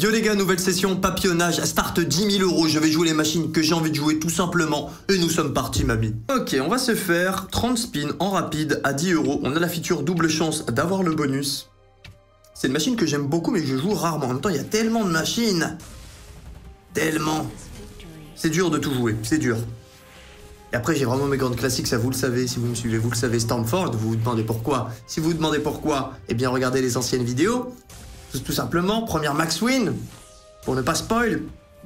Yo les gars, nouvelle session, papillonnage, start 10 000 €, je vais jouer les machines que j'ai envie de jouer tout simplement, et nous sommes partis mamie. Ok, on va se faire 30 spins en rapide à 10 €, on a la feature double chance d'avoir le bonus. C'est une machine que j'aime beaucoup mais que je joue rarement, en même temps il y a tellement de machines. Tellement. C'est dur de tout jouer, c'est dur. Et après j'ai vraiment mes grandes classiques, ça vous le savez, si vous me suivez, vous le savez, Stormforged, vous vous demandez pourquoi. Si vous vous demandez pourquoi, eh bien regardez les anciennes vidéos. Tout simplement, première max win, pour ne pas spoil.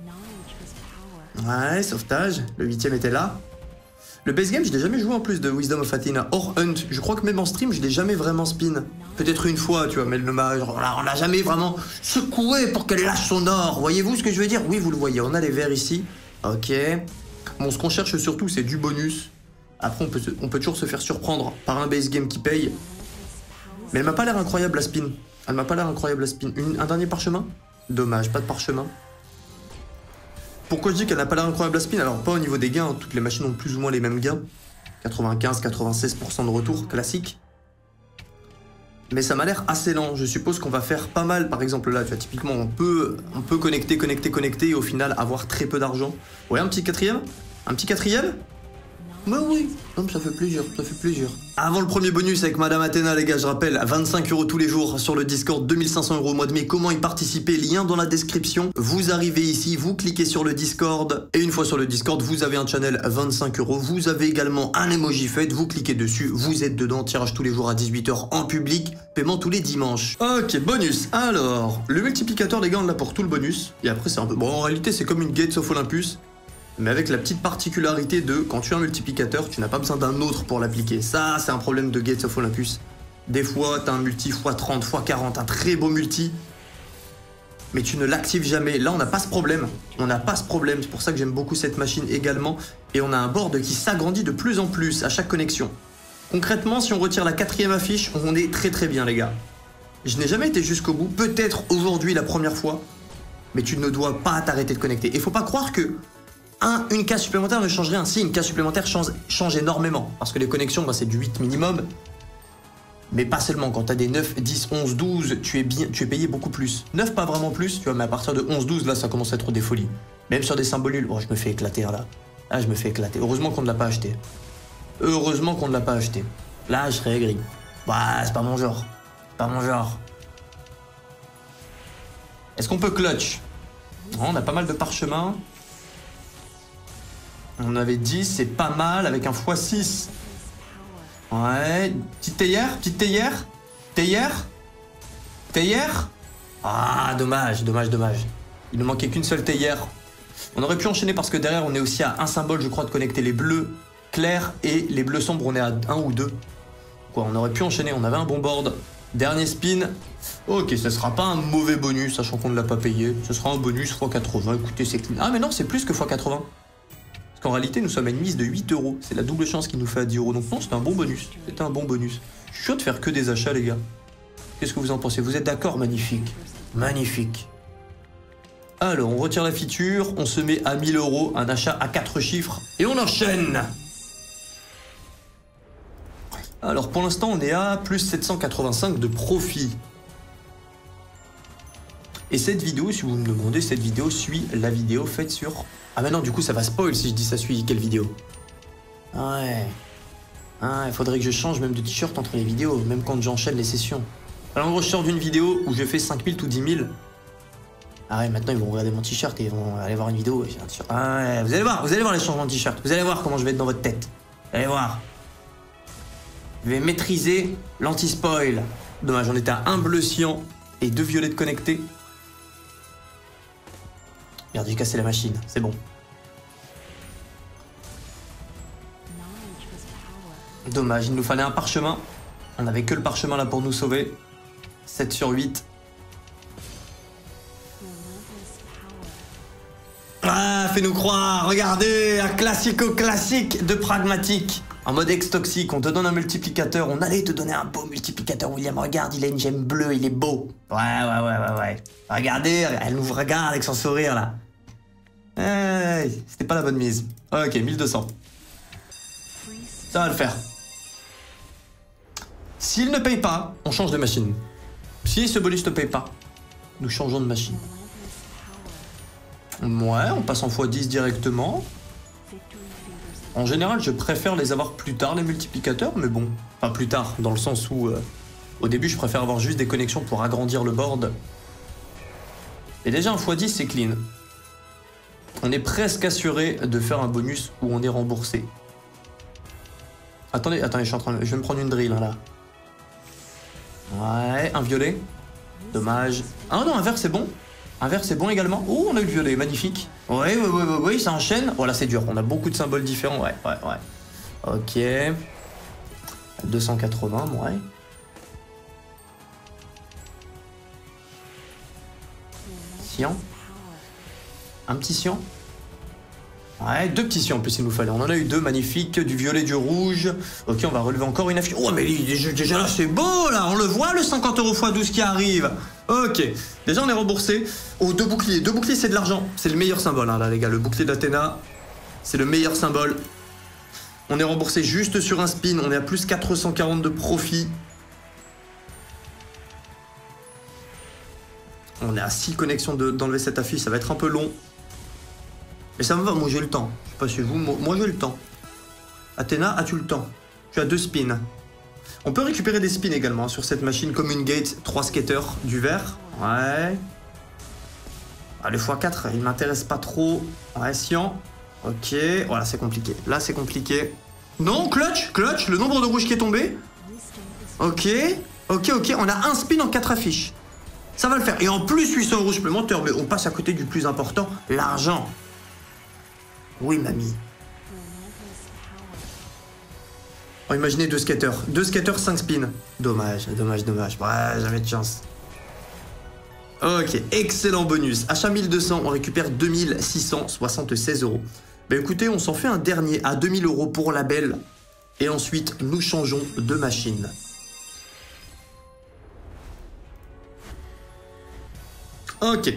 Ouais, sauvetage, le 8ème était là. Le base game, je l'ai jamais joué en plus de Wisdom of Athena. Hors Hunt, je crois que même en stream, je l'ai jamais vraiment spin. Peut-être une fois, tu vois, mais on l'a jamais vraiment secoué pour qu'elle lâche son or. Voyez-vous ce que je veux dire? Oui, vous le voyez, on a les verts ici. Ok. Bon, ce qu'on cherche surtout, c'est du bonus. Après, on peut toujours se faire surprendre par un base game qui paye. Mais elle m'a pas l'air incroyable la spin. Elle m'a pas l'air incroyable la spin. Un dernier parchemin? Dommage, pas de parchemin. Pourquoi je dis qu'elle n'a pas l'air incroyable la spin? Alors pas au niveau des gains, toutes les machines ont plus ou moins les mêmes gains. 95-96% de retour, classique. Mais ça m'a l'air assez lent. Je suppose qu'on va faire pas mal, par exemple là, tu vois, typiquement on peut connecter et au final avoir très peu d'argent. Ouais, un petit quatrième? Un petit quatrième? Bah oui, non, ça fait plaisir, ça fait plaisir. Avant le premier bonus avec Madame Athena, les gars, je rappelle, 25 € tous les jours sur le Discord, 2500 € au mois de mai. Comment y participer? Lien dans la description. Vous arrivez ici, vous cliquez sur le Discord. Et une fois sur le Discord, vous avez un channel 25 €. Vous avez également un emoji fête, vous cliquez dessus, vous êtes dedans. Tirage tous les jours à 18 h en public, paiement tous les dimanches. Ok, bonus. Alors, le multiplicateur, les gars, on l'a pour tout le bonus. Et après, c'est un peu... Bon, en réalité, c'est comme une Gates of Olympus. Mais avec la petite particularité de, quand tu as un multiplicateur, tu n'as pas besoin d'un autre pour l'appliquer. Ça, c'est un problème de Gates of Olympus. Des fois, tu as un multi x30, x40, un très beau multi, mais tu ne l'actives jamais. Là, on n'a pas ce problème. On n'a pas ce problème. C'est pour ça que j'aime beaucoup cette machine également. Et on a un board qui s'agrandit de plus en plus à chaque connexion. Concrètement, si on retire la 4e affiche, on est très très bien, les gars. Je n'ai jamais été jusqu'au bout. Peut-être aujourd'hui la première fois, mais tu ne dois pas t'arrêter de connecter. Et faut pas croire que une case supplémentaire ne change rien. Si, une case supplémentaire change énormément. Parce que les connexions, bah, c'est du 8 minimum. Mais pas seulement. Quand tu as des 9, 10, 11, 12, tu es payé beaucoup plus. 9, pas vraiment plus, tu vois, mais à partir de 11, 12, là, ça commence à être des folies. Même sur des symboles nuls. Oh, je me fais éclater, là. Là, je me fais éclater. Heureusement qu'on ne l'a pas acheté. Heureusement qu'on ne l'a pas acheté. Là, je serais aigri. Bah, c'est pas mon genre. C'est pas mon genre. Est-ce qu'on peut clutch? Non, on a pas mal de parchemins. On avait 10, c'est pas mal, avec un x6. Ouais, petite théière, petite théière. Théière. Théière. Ah, dommage, dommage, dommage. Il ne manquait qu'une seule théière. On aurait pu enchaîner parce que derrière, on est aussi à un symbole, je crois, de connecter les bleus clairs et les bleus sombres, on est à 1 ou 2. Quoi, on aurait pu enchaîner, on avait un bon board. Dernier spin. Ok, ce sera pas un mauvais bonus, sachant qu'on ne l'a pas payé. Ce sera un bonus x80, écoutez, c'est clean. Ah, mais non, c'est plus que x80. Parce qu'en réalité, nous sommes à une mise de 8 €. C'est la double chance qui nous fait à 10 €. Donc non, c'était un bon bonus. C'était un bon bonus. Je suis chaud de faire que des achats, les gars. Qu'est-ce que vous en pensez? Vous êtes d'accord? Magnifique. Magnifique. Alors, on retire la feature. On se met à 1000 €. Un achat à 4 chiffres. Et on enchaîne. Alors, pour l'instant, on est à plus 785 de profit. Et cette vidéo, si vous me demandez, cette vidéo suit la vidéo faite sur... Ah mais non, du coup, ça va spoil si je dis ça suit quelle vidéo? Ouais. Ah, il faudrait que je change même de t-shirt entre les vidéos, même quand j'enchaîne les sessions. Alors en gros, je sors d'une vidéo où je fais 5000 ou 10 000. Ah ouais, maintenant, ils vont regarder mon t-shirt et ils vont aller voir une vidéo. Et j'ai un t-shirt. Ah ouais, vous allez voir les changements de t-shirt. Vous allez voir comment je vais être dans votre tête. Vous allez voir. Je vais maîtriser l'anti-spoil. Dommage, on était à un bleu cyan et 2 violets de connectés. Merde, j'ai cassé la machine, c'est bon. Dommage, il nous fallait un parchemin. On n'avait que le parchemin là pour nous sauver. 7 sur 8. Ah, fais-nous croire, regardez, un classico-classique de pragmatique. En mode ex-toxique, on te donne un multiplicateur. On allait te donner un beau multiplicateur, William. Regarde, il a une gemme bleue, il est beau. Ouais. Regardez, elle nous regarde avec son sourire là. C'était pas la bonne mise. Ok, 1200. Ça va le faire. S'il ne paye pas, on change de machine. Si ce bonus ne paye pas, nous changeons de machine. Ouais, on passe en x10 directement. En général, je préfère les avoir plus tard, les multiplicateurs, mais bon. Enfin, plus tard, dans le sens où... au début, je préfère avoir juste des connexions pour agrandir le board. Et déjà, un x10, c'est clean. On est presque assuré de faire un bonus où on est remboursé. Attendez, je vais me prendre une drill, hein, là. Ouais, un violet. Dommage. Ah non, un vert, c'est bon. Un vert, c'est bon également. Oh, on a eu le violet, magnifique. Oui, ça enchaîne. Voilà, c'est dur. On a beaucoup de symboles différents, ouais. Ok. 280, ouais. Cyan. Un petit cyan. Ouais, 2 petits cyan en plus il nous fallait. On en a eu 2, magnifiques. Du violet, du rouge. Ok, on va relever encore une affiche. Oh, mais déjà là, c'est beau, là. On le voit, le 50 € x 12 qui arrive. Ok. Déjà, on est remboursé. Oh, 2 boucliers. 2 boucliers, c'est de l'argent. C'est le meilleur symbole, hein, là, les gars. Le bouclier d'Athéna, c'est le meilleur symbole. On est remboursé juste sur un spin. On est à plus 440 de profit. On est à 6 connexions d'enlever cette affiche. Ça va être un peu long. Mais ça me va, moi j'ai le temps. Je sais pas si vous, moi j'ai le temps. Athéna, as-tu le temps? Tu as 2 spins. On peut récupérer des spins également sur cette machine comme une gate, 3 skaters, du vert. Ouais. Ah, le x4, il m'intéresse pas trop. Ouais, cyan. Ok, voilà, c'est compliqué. Là, c'est compliqué. Non, clutch, le nombre de rouges qui est tombé. Ok, on a un spin en 4 affiches. Ça va le faire. Et en plus, 800 € supplémentaires. Mais on passe à côté du plus important, l'argent. Oui, mamie. Oh, imaginez 2 skaters. 2 skaters, 5 spins. Dommage. Ouais, j'avais de chance. Ok, excellent bonus. Achat 1200, on récupère 2676 €. Ben écoutez, on s'en fait un dernier à 2000 € pour la belle. Et ensuite, nous changeons de machine. Ok.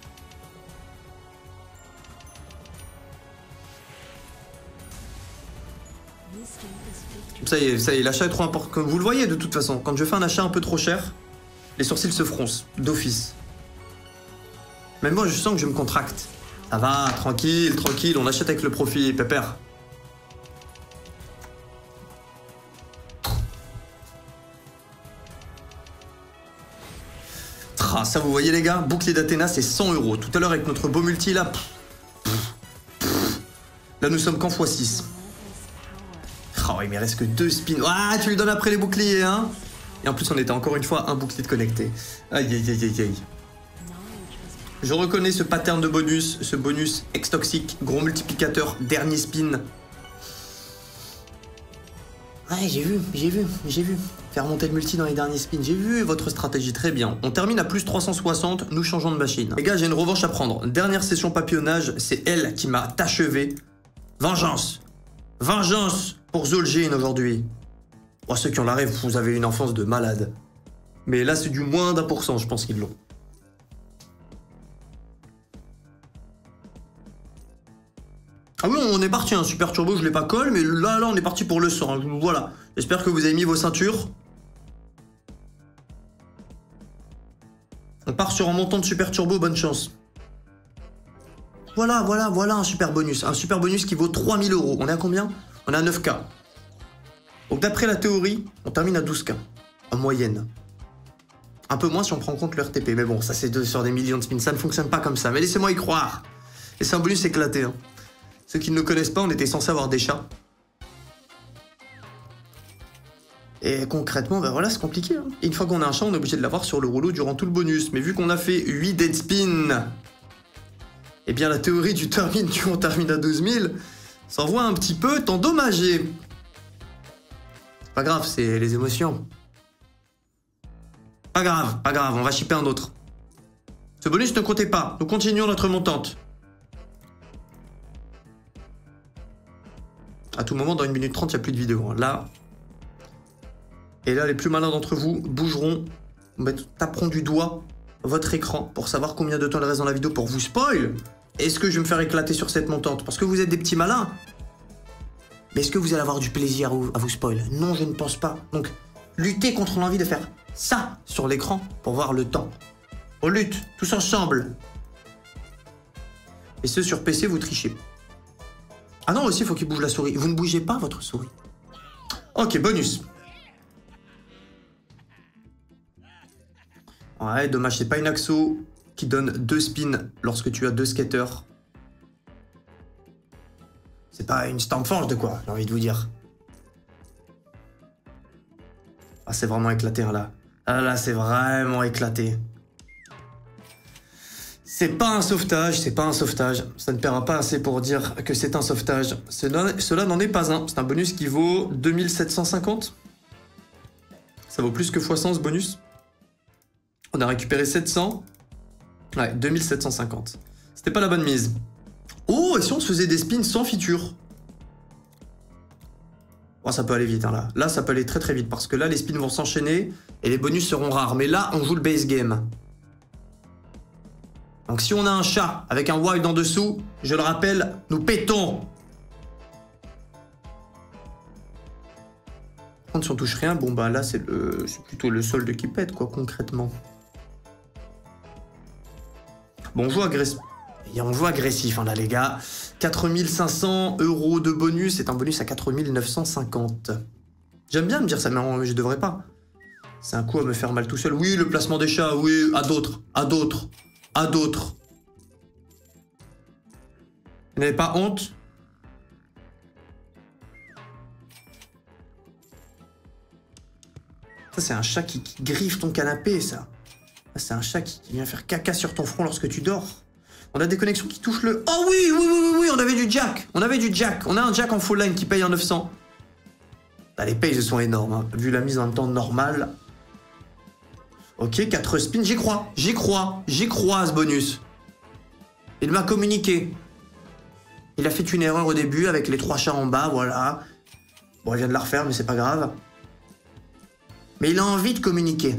Ça y est, l'achat est trop important. Comme vous le voyez de toute façon, quand je fais un achat un peu trop cher, les sourcils se froncent, d'office. Même moi, je sens que je me contracte. Ça va, tranquille, on achète avec le profit, pépère. Ça, vous voyez les gars, bouclier d'Athéna, c'est 100 €. Tout à l'heure, avec notre beau multi, là... Là, nous sommes qu'en x6. Oh, il me reste que 2 spins. Ah, tu lui donnes après les boucliers, hein. Et en plus, on était encore une fois un bouclier de connecté. Aïe. Je reconnais ce pattern de bonus, ce bonus ex-toxique, gros multiplicateur, dernier spin. Ouais, j'ai vu. Faire monter le multi dans les derniers spins. J'ai vu votre stratégie, très bien. On termine à plus 360, nous changeons de machine. Les gars, j'ai une revanche à prendre. Dernière session papillonnage, c'est elle qui m'a achevé. Vengeance pour Zul'jin aujourd'hui. Oh, ceux qui ont la rêve, vous avez une enfance de malade. Mais là, c'est du moins d'1%, je pense qu'ils l'ont. Ah oui, on est parti, hein. Super turbo, je l'ai pas collé, mais là, on est parti pour le 100. Voilà. J'espère que vous avez mis vos ceintures. On part sur un montant de super turbo, bonne chance. Voilà un super bonus. Un super bonus qui vaut 3000 €. On est à combien? On est à 9K. Donc d'après la théorie, on termine à 12K. En moyenne. Un peu moins si on prend en compte le RTP. Mais bon, ça c'est sur des millions de spins. Ça ne fonctionne pas comme ça. Mais laissez-moi y croire. Et c'est un bonus éclaté. Hein. Ceux qui ne le connaissent pas, on était censé avoir des chats. Et concrètement, ben voilà, c'est compliqué. Hein. Et une fois qu'on a un chat, on est obligé de l'avoir sur le rouleau durant tout le bonus. Mais vu qu'on a fait 8 dead spins, eh bien la théorie du on termine à 12 000, s'envoie un petit peu t'endommager. Pas grave, c'est les émotions. Pas grave, on va shipper un autre. Ce bonus ne comptait pas, nous continuons notre montante. À tout moment, dans 1 minute 30, il n'y a plus de vidéo. Hein. Là. Et là, les plus malins d'entre vous bougeront, taperont du doigt votre écran pour savoir combien de temps il reste dans la vidéo pour vous spoil. Est-ce que je vais me faire éclater sur cette montante? Parce que vous êtes des petits malins. Mais est-ce que vous allez avoir du plaisir à vous spoil? Non, je ne pense pas. Donc, luttez contre l'envie de faire ça sur l'écran pour voir le temps. On lutte, tous ensemble. Et ce, sur PC, vous trichez. Ah non, aussi, il faut qu'il bouge la souris. Vous ne bougez pas votre souris. Ok, bonus. Ouais, dommage, c'est pas une Axo qui donne 2 spins lorsque tu as 2 skaters. C'est pas une Stormforge de quoi, j'ai envie de vous dire. Ah, c'est vraiment éclaté, hein, là. Ah là, c'est vraiment éclaté. C'est pas un sauvetage, c'est pas un sauvetage. Ça ne paiera pas assez pour dire que c'est un sauvetage. Cela n'en est pas un. C'est un bonus qui vaut 2750. Ça vaut plus que x100 ce bonus. On a récupéré 700. Ouais, 2750. C'était pas la bonne mise. Oh, et si on se faisait des spins sans feature? Oh, ça peut aller vite, hein, là. Là, ça peut aller très très vite, parce que là, les spins vont s'enchaîner, et les bonus seront rares. Mais là, on joue le base game. Donc si on a un chat avec un wild en dessous, je le rappelle, nous pétons. Quand si on touche rien, bon bah là, c'est plutôt le solde qui pète, quoi, concrètement. Bon, on joue agressif. Et on joue agressif, hein, là, les gars. 4500 € de bonus, c'est un bonus à 4950. J'aime bien me dire ça, mais je devrais pas. C'est un coup à me faire mal tout seul. Oui, le placement des chats, oui, à d'autres, à d'autres, à d'autres. Vous n'avez pas honte? Ça, c'est un chat qui griffe ton canapé, ça. C'est un chat qui vient faire caca sur ton front lorsque tu dors. On a des connexions qui touchent le... Oh oui, oui, oui, oui, oui, on avait du jack. On avait du jack. On a un jack en full line qui paye en 900. Là, les pays sont énormes, hein. Vu la mise en temps normale. Ok, 4 spins. J'y crois. J'y crois. J'y crois à ce bonus. Il m'a communiqué. Il a fait une erreur au début avec les 3 chats en bas, voilà. Bon, il vient de la refaire, mais c'est pas grave. Mais il a envie de communiquer.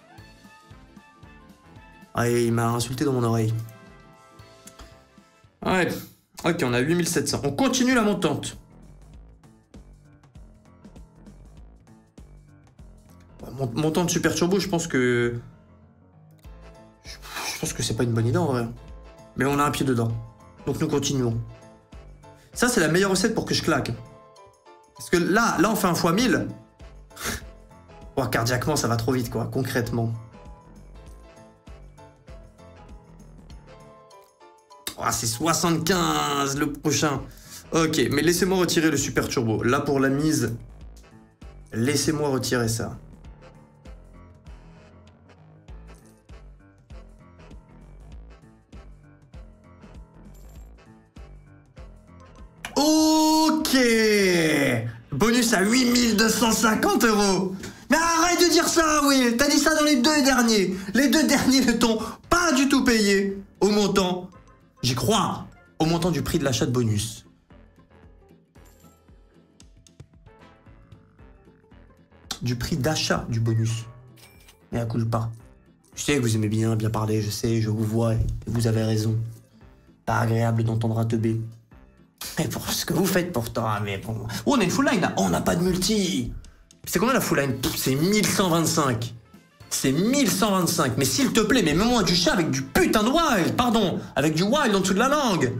Ah, et il m'a insulté dans mon oreille. Ouais. Ok, on a 8700. On continue la montante. Montant de super turbo, je pense que... Je pense que c'est pas une bonne idée en vrai. Mais on a un pied dedans. Donc nous continuons. Ça, c'est la meilleure recette pour que je claque. Parce que là on fait un x 1000. Oh, cardiaquement, ça va trop vite, quoi, concrètement. Oh, c'est 75 le prochain. Ok, mais laissez-moi retirer le super turbo. Là, pour la mise, laissez-moi retirer ça. Ok. Bonus à 8250 €. Mais arrête de dire ça, Will. T'as dit ça dans les 2 derniers. Les 2 derniers ne t'ont pas du tout payé au montant. J'y crois. Au montant du prix de l'achat de bonus. Du prix d'achat du bonus. Mais à coup pas. Je sais que vous aimez bien parler, je sais, je vous vois, et vous avez raison. Pas agréable d'entendre un teubé. Et pour ce que vous faites pourtant, mais bon... Oh, on a une full line là. Oh, on n'a pas de multi. C'est combien la full line? C'est 1125. C'est 1125. Mais s'il te plaît, mais mets-moi du chat avec du putain de wild. Pardon, avec du wild en dessous de la langue.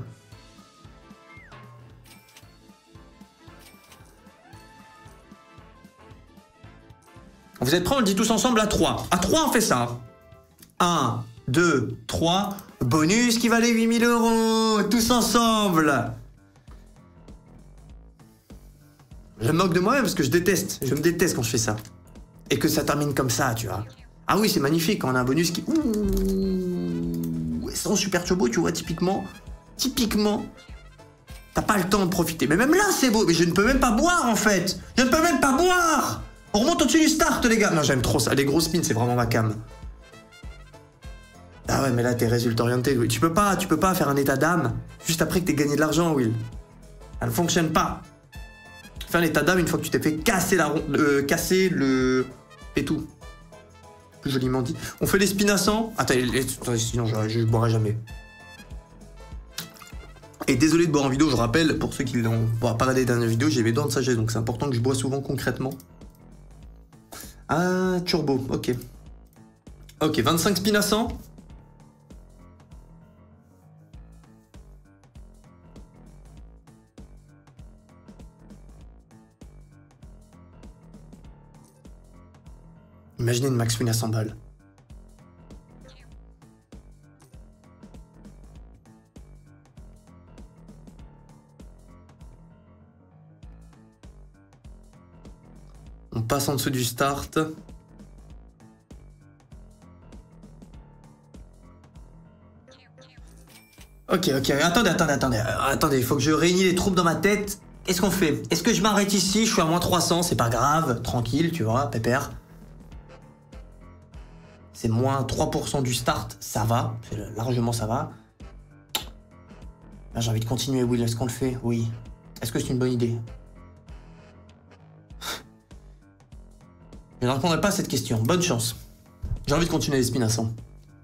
Vous êtes prêts? On le dit tous ensemble à 3. À 3, on fait ça. 1, 2, 3. Bonus qui valait 8000 €. Tous ensemble. Je me moque de moi-même parce que je déteste. Je me déteste quand je fais ça. Et que ça termine comme ça, tu vois. Ah oui, c'est magnifique quand on a un bonus qui... Ouh, sans super turbo, tu vois, typiquement. Typiquement. T'as pas le temps de profiter. Mais même là, c'est beau. Mais je ne peux même pas boire, en fait. Je ne peux même pas boire. On remonte au-dessus du start, les gars. Non, j'aime trop ça. Les gros spins, c'est vraiment ma cam. Ah ouais, mais là, t'es résultat orienté. Tu peux pas faire un état d'âme juste après que t'aies gagné de l'argent, Will. Ça ne fonctionne pas. Fais un état d'âme une fois que tu t'es fait casser casser le... et tout. Plus joliment dit. On fait les spins à 100. Attends, sinon je boirai jamais. Et désolé de boire en vidéo, je rappelle, pour ceux qui n'ont pas regardé les dernières vidéos, j'ai mes dents de sagesse, donc c'est important que je bois souvent concrètement. Ah, turbo, ok. Ok, 25 spins à 100. Imaginez une max win à 100 balles. On passe en dessous du start. Ok, attendez, il faut que je réunis les troupes dans ma tête. Qu'est-ce qu'on fait? Est-ce que je m'arrête ici? Je suis à moins 300, c'est pas grave, tranquille, tu vois, pépère. C'est moins 3% du start, ça va, largement ça va. Là, j'ai envie de continuer, Will, est-ce qu'on le fait? Oui. Est-ce que c'est une bonne idée? Je ne répondrai pas à cette question, bonne chance. J'ai envie de continuer les spins à 100.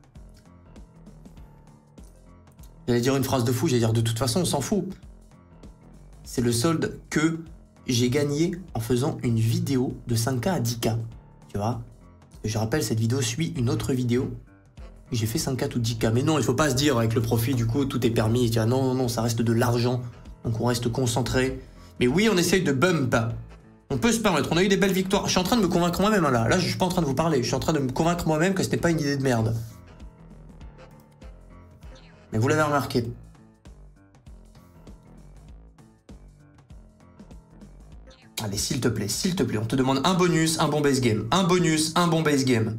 J'allais dire une phrase de fou, j'allais dire de toute façon, on s'en fout. C'est le solde que j'ai gagné en faisant une vidéo de 5K à 10K. Tu vois? Je rappelle, cette vidéo suit une autre vidéo. J'ai fait 5K ou 10K. Mais non, il faut pas se dire avec le profit, du coup, tout est permis. Tu vois, non, ça reste de l'argent. Donc on reste concentré. Mais oui, on essaye de bump. On peut se permettre, on a eu des belles victoires. Je suis en train de me convaincre moi-même, là. Là, je suis pas en train de vous parler. Je suis en train de me convaincre moi-même que ce n'est pas une idée de merde. Mais vous l'avez remarqué. Allez, s'il te plaît, on te demande un bonus, un bon base game. Un bonus, un bon base game.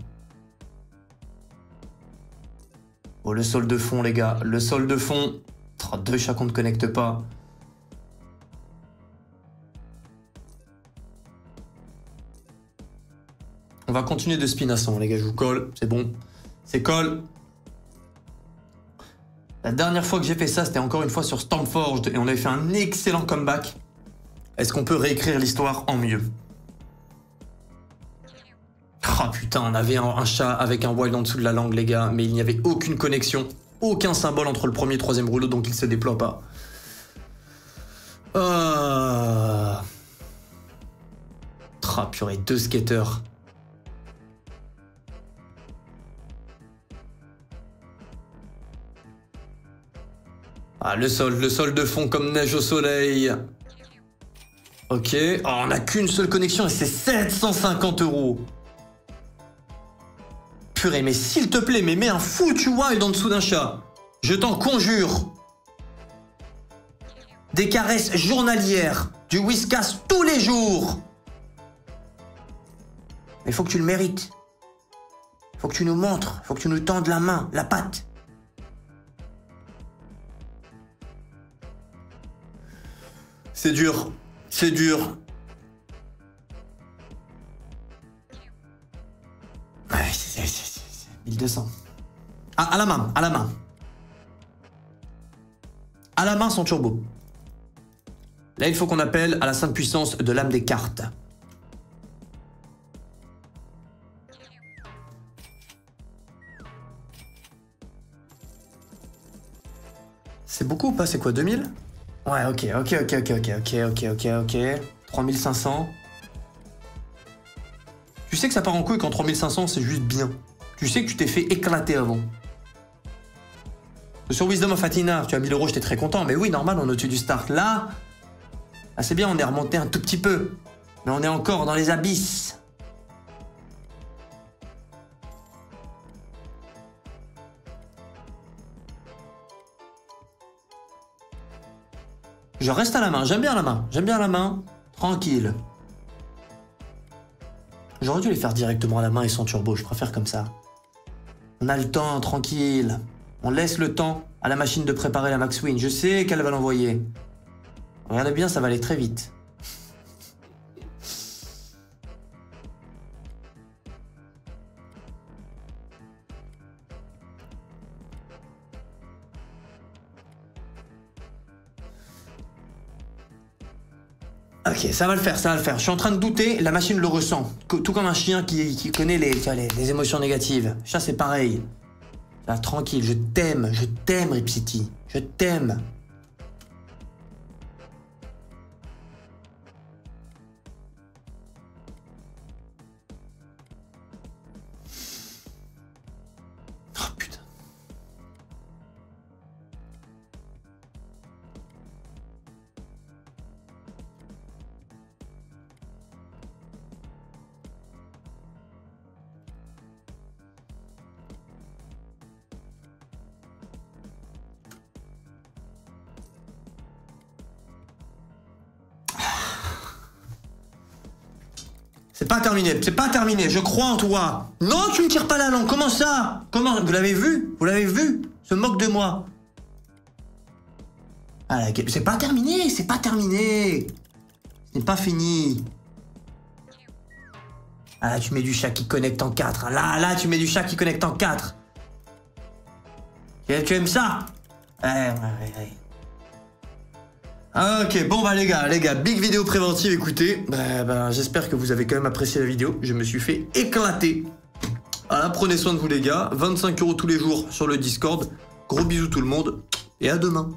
Oh, le sol de fond, les gars. Le sol de fond. 2 chats, on ne connecte pas. On va continuer de spin à 100, les gars. Je vous colle. C'est bon. C'est colle. La dernière fois que j'ai fait ça, c'était encore une fois sur Stormforged. Et on avait fait un excellent comeback. Est-ce qu'on peut réécrire l'histoire en mieux? Oh putain, on avait un chat avec un wild en dessous de la langue, les gars. Mais il n'y avait aucune connexion. Aucun symbole entre le premier et le troisième rouleau, donc il se déploie pas. Ah, purée, 2 skaters. Ah, le sol de fond comme neige au soleil. Ok. Oh, on n'a qu'une seule connexion et c'est 750 €. Purée, mais s'il te plaît, mais mets un foutu wild en dessous d'un chat. Je t'en conjure. Des caresses journalières. Du whiskas tous les jours. Mais faut que tu le mérites. Faut que tu nous montres. Faut que tu nous tendes la main, la patte. C'est dur. C'est dur. Ouais, c'est 1200. Ah, à la main, à la main. À la main son turbo. Là, il faut qu'on appelle à la sainte puissance de l'âme des cartes. C'est beaucoup ou pas? C'est quoi, 2000? Ouais, ok. 3500. Tu sais que ça part en couille quand 3500 c'est juste bien. Tu sais que tu t'es fait éclater avant. Sur Wisdom of Athena, tu as 1000 €, j'étais très content. Mais oui, normal, on est au-dessus du start. Là, c'est bien, on est remonté un tout petit peu. Mais on est encore dans les abysses. Je reste à la main, j'aime bien la main. J'aime bien la main. Tranquille. J'aurais dû les faire directement à la main et sans turbo, je préfère comme ça. On a le temps, tranquille. On laisse le temps à la machine de préparer la Max Win. Je sais qu'elle va l'envoyer. Regardez bien, ça va aller très vite. Ok, ça va le faire, ça va le faire. Je suis en train de douter, la machine le ressent. Tout comme un chien qui connaît les émotions négatives. Ça, c'est pareil. Là, tranquille, je t'aime, Rip City. Je t'aime. Oh putain. pas terminé, c'est pas terminé, je crois en toi. Non, tu me tires pas la langue, comment ça? Comment? Vous l'avez vu? Vous l'avez vu? Se moque de moi. Ah, c'est pas terminé, c'est pas terminé. C'est pas fini. Ah, là, tu mets du chat qui connecte en 4. Là, tu mets du chat qui connecte en 4. Tu aimes ça? Ouais. Ah, ok, bon bah les gars, big vidéo préventive, écoutez. J'espère que vous avez quand même apprécié la vidéo. Je me suis fait éclater. Voilà, prenez soin de vous les gars. 25 € tous les jours sur le Discord. Gros bisous tout le monde. Et à demain.